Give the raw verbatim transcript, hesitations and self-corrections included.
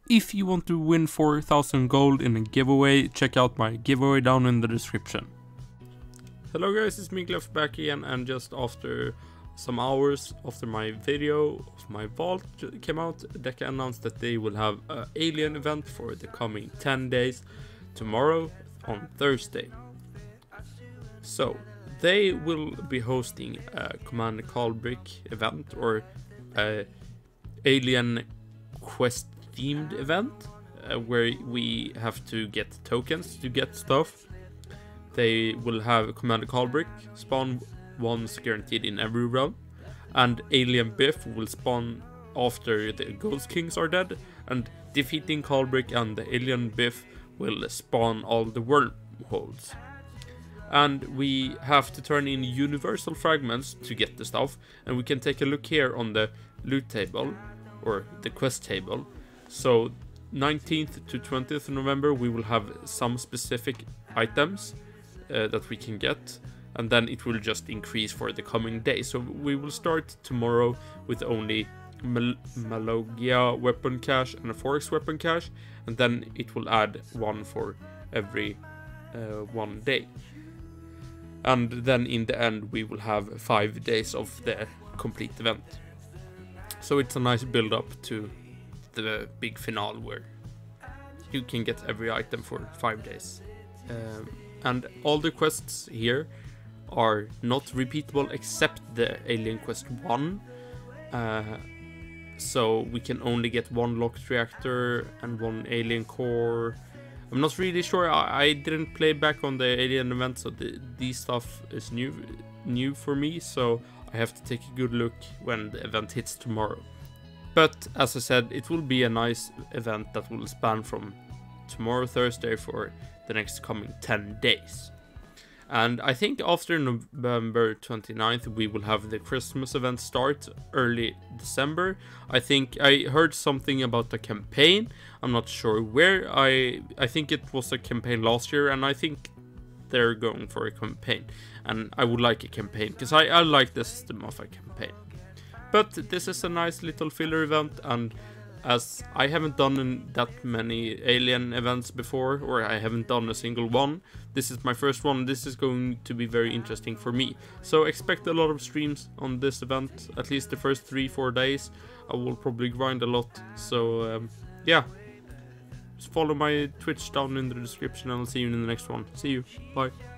if you want to win four thousand gold in a giveaway, check out my giveaway down in the description. Hello guys, it's me Gleff back again, and just after some hours after my video of my vault came out, Deca announced that they will have an alien event for the coming ten days, tomorrow on Thursday. So they will be hosting a Commander Callbrick event, or a alien quest themed event, uh, where we have to get tokens to get stuff. They will have Commander Callbrick spawn once guaranteed in every realm, and Alien Biff will spawn after the Ghost Kings are dead, and defeating Callbrick and the Alien Biff will spawn all the wormholes. And we have to turn in universal fragments to get the stuff, and we can take a look here on the loot table, or the quest table. So nineteenth to twentieth of November we will have some specific items uh, that we can get, and then it will just increase for the coming day. So we will start tomorrow with only Mal Malogia weapon cache and a Forex weapon cache, and then it will add one for every uh, one day. And then in the end we will have five days of the complete event. So it's a nice build up to the big finale where you can get every item for five days. Um, and all the quests here are not repeatable except the Alien Quest one. Uh, so we can only get one locked reactor and one alien core. I'm not really sure. I, I didn't play back on the alien event, so the, these stuff is new new for me, so I have to take a good look when the event hits tomorrow. But as I said, it will be a nice event that will span from tomorrow, Thursday, for the next coming ten days. And I think after November twenty-ninth we will have the Christmas event start early December. I think I heard something about the campaign. I'm not sure where. I I think it was a campaign last year, and I think they're going for a campaign. And I would like a campaign, because I, I like the system of a campaign. But this is a nice little filler event, and as I haven't done that many alien events before, or I haven't done a single one, this is my first one. This is going to be very interesting for me. So expect a lot of streams on this event, at least the first three, four days. I will probably grind a lot. So um, yeah, just follow my Twitch down in the description, and I'll see you in the next one. See you, bye.